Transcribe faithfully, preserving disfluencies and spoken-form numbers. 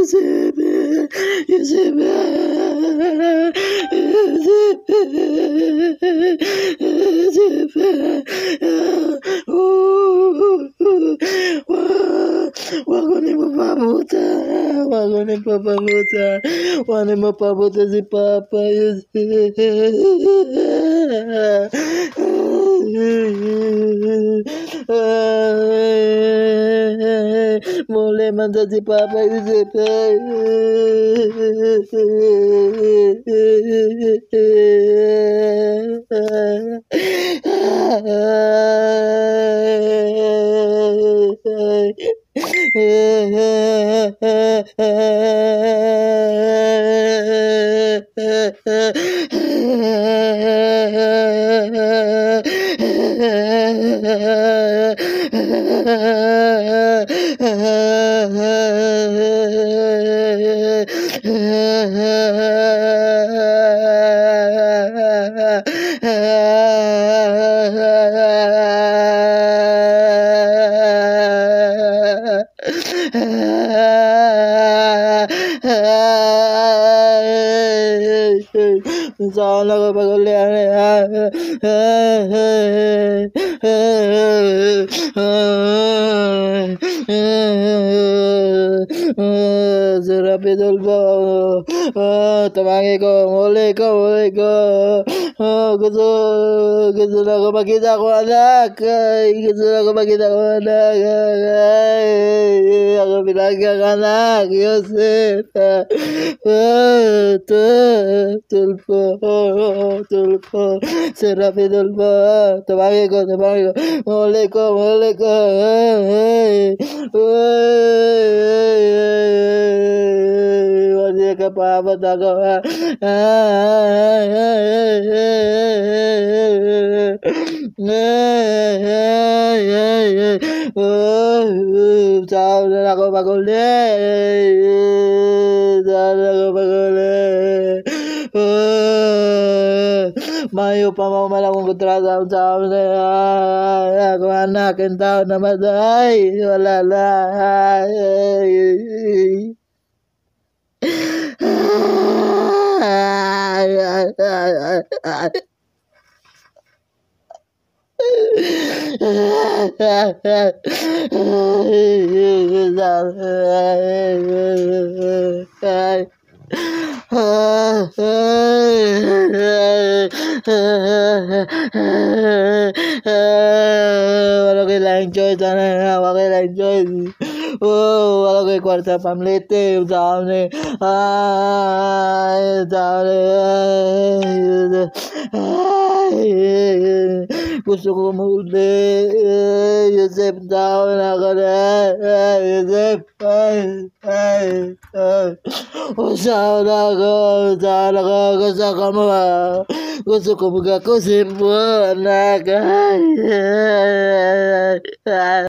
Yusuf, Yusuf, Yusuf, wag ko na mapabuta, wag ko na mapabuta, wag na mapabuta si Papa Yusuf. Boleh manda si Papa Yusuf. Sana ko pagulian Serapidol po. Tumangin ko, muli ko, muli ko. Gusto, gusto na ko makita ko anak. Gusto na ko makita ko anak. Ako pinagkak anak, Yusuf. Tulpo, tulpo. Serapidol po. Tumangin ko, tumangin ko. Muli ko, muli ko. Wala ka pa ba ako? Saan na ako maguli? Saan na ako maguli? Mayo pa mo malakong kontrata sa amin na ako anak ang tao na matay. Wala na. Wala ko lang choice, wala ko lang choice. Oh, wala ko kwarta pamlete sa amin. Ay, sa amin. Gusto ko muli. Yusuf, tao na ka na. Yusuf, ay, ay, ay. Usaw na ako, usaw na ako, gusto ko mo. Gusto ko mag-akusip mo, anak. Ay, ay, ay.